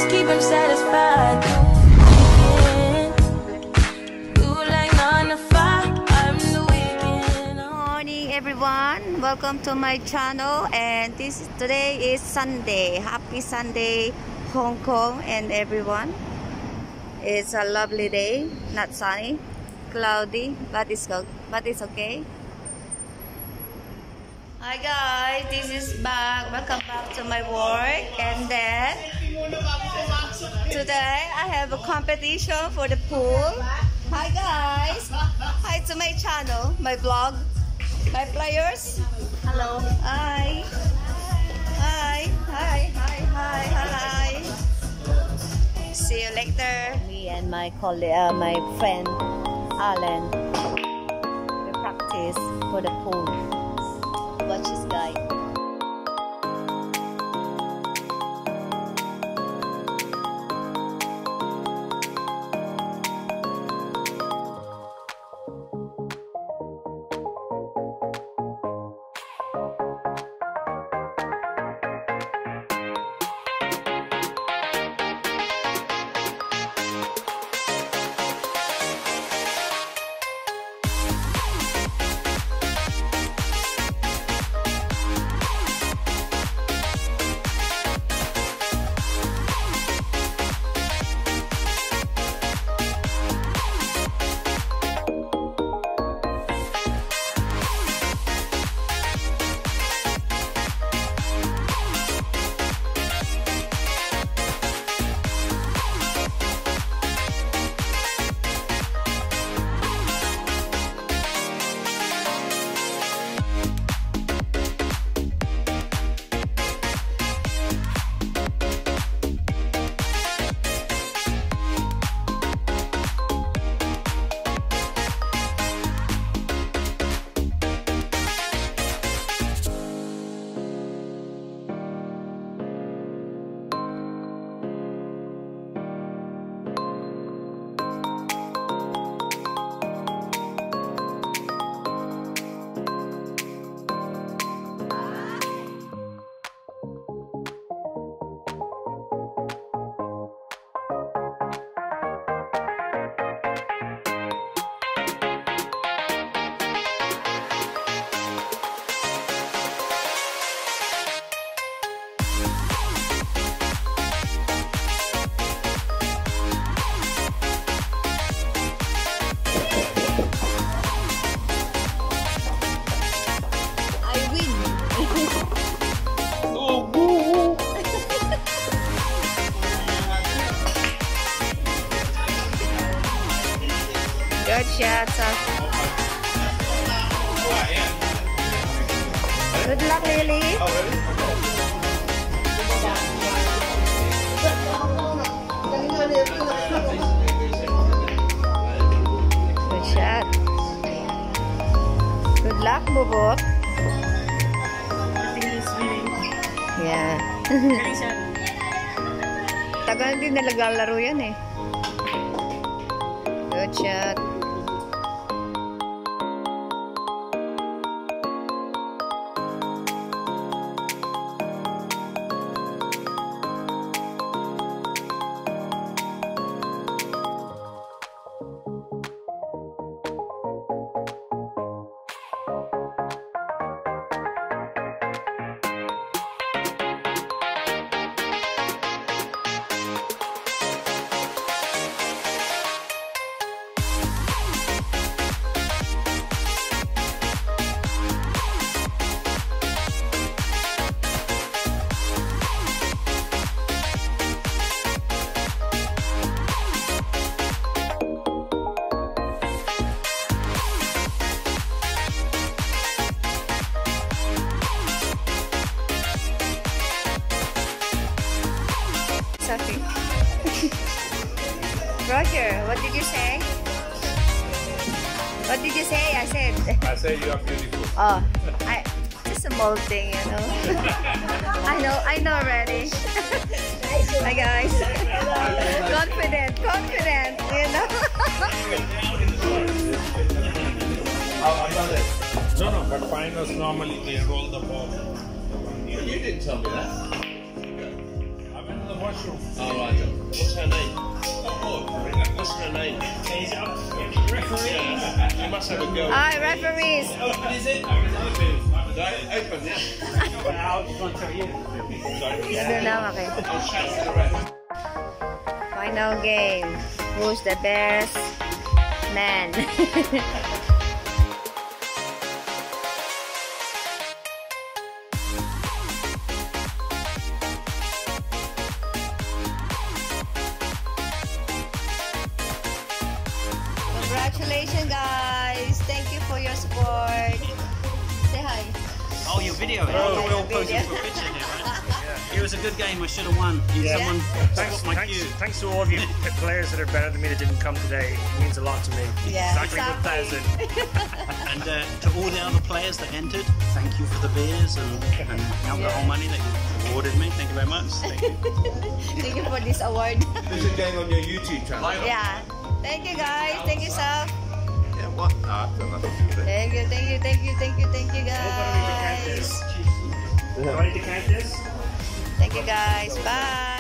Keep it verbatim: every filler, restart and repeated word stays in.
keep him satisfied. You like nine to five, I'm the weekend. Good morning, everyone. Welcome to my channel. And this today is Sunday. Happy Sunday, Hong Kong, and everyone. It's a lovely day. Not sunny, cloudy, but it's good. But it's okay. Hi guys, this is back. Welcome back to my work. And then today I have a competition for the pool. Hi guys. Hi to my channel, my vlog, my players. Hello. Hi. Hi. Hi. Hi. Hi. Hi. See you later. Me and my colleague, uh, my friend Alan, we practice for the pool. Watch this guy. Good shot, sir. Good luck, Lily. Good shot. Good luck, Bubok. Yeah. Tagal din nalagalaro yan eh. Good shot. Roger, what did you say? What did you say? I said. I said you are beautiful. Oh, I just a small thing, you know. I know, I know already. Hi guys. Confident, confident, you know. No, no, but finals normally they roll the ball. You didn't tell me that. I went to the mushroom. Oh, right. What's her name? What's her name? Referee. Yeah, you must have a girl. Hi, referees. What is it? Open, yeah. I'll just want to tell you. Ito na, okay. I'll shout to the ref. Final game. Who's the best man? Congratulations, guys. Thank you for your support. Say hi. Oh, your video. Oh, we're all posing for a picture here, right? It was a good game. I should have won. Yeah. Someone Thanks, spot my thanks, cue. thanks to all of you players that are better than me that didn't come today. It means a lot to me. Yeah, Exactly one thousand. And uh, to all the other players that entered, thank you for the beers and, and alcohol money that you awarded me. Thank you very much. Thank you. Thank you for this award. There's a game on your YouTube channel. Yeah. Thank you, guys. Thank you, Sal. Yeah, what? Ah, I've got nothing to do with it. Thank you, thank you, thank you, thank you, thank you, guys. Do I need to count this? Thank you, guys. Bye.